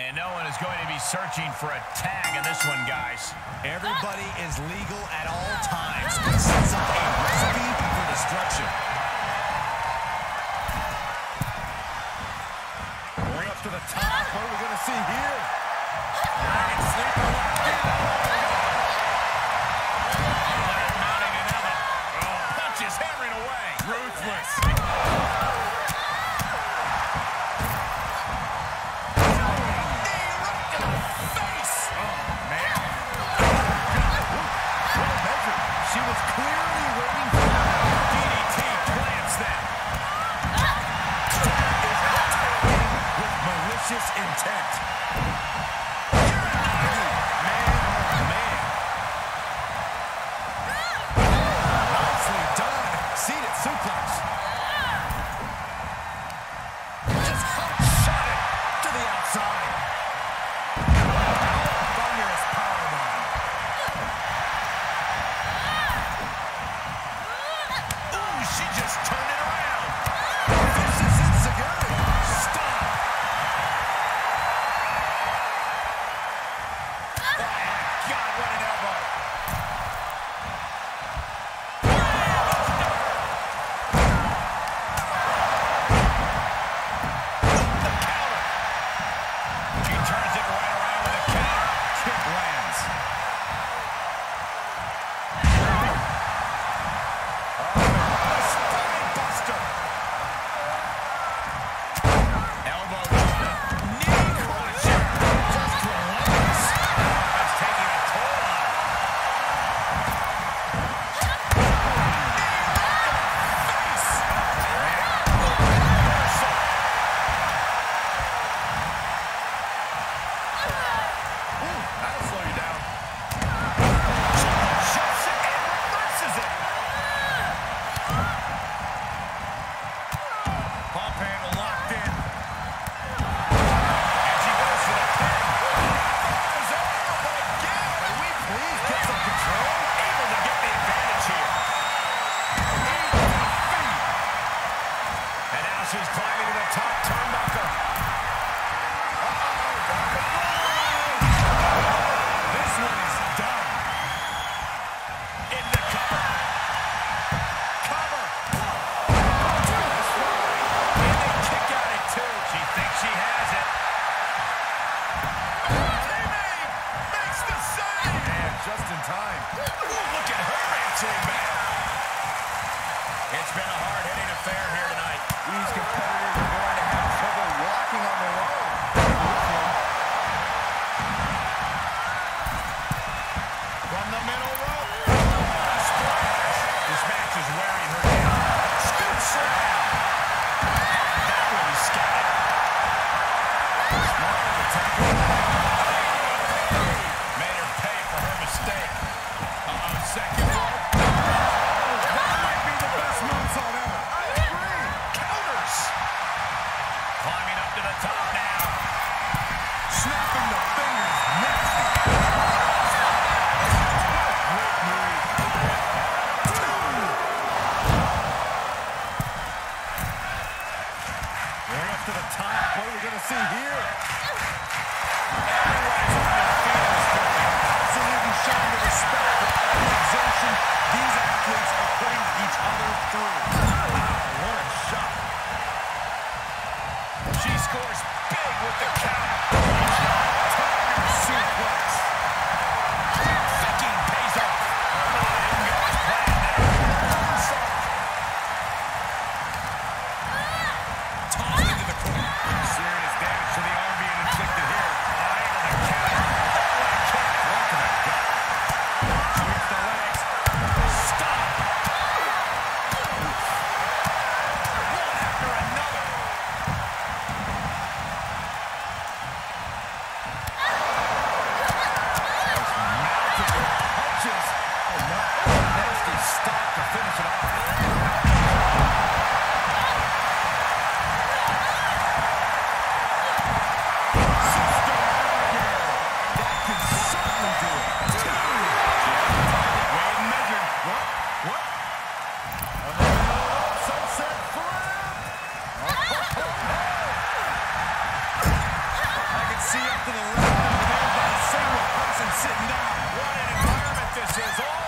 And no one is going to be searching for a tag in this one, guys. Everybody is legal at all times. This sets up a recipe for destruction. Going up to the top. What are we going to see here? Dragon sleeper locked in. Mounting another. Punches hammering away. Ruthless. She was clearly waiting for DDT plants them. Is attacking with malicious intent. Man, oh man. Nicely done. Seated suplex. Just shot it to the outside. Thunderous powerbomb. She just turned it around. Vicious Enziguri. Stop. Oh, my God, what an elbow. The counter. She turns it right around with a counter. Kick lands. She's climbing to the top turnbuckle. This one is done. In the cover. Cover. And they kick out at two. She thinks she has it. Makes the save. And just in time. Look at her answering back. It's been a hard-hitting affair here tonight. These competitors are going to have trouble walking on their own. From the middle rope. Splash. This match is wearing her down. Scoop slam. That really scattered. Smart attack. Made her pay for her mistake. Second rope. That might be the best moonsault ever. I agree. Counters. Climbing up to the top now. Snapping the fingers. Nasty. Great move. Going up to the top. What are we going to see here? sitting down. What an environment this is. All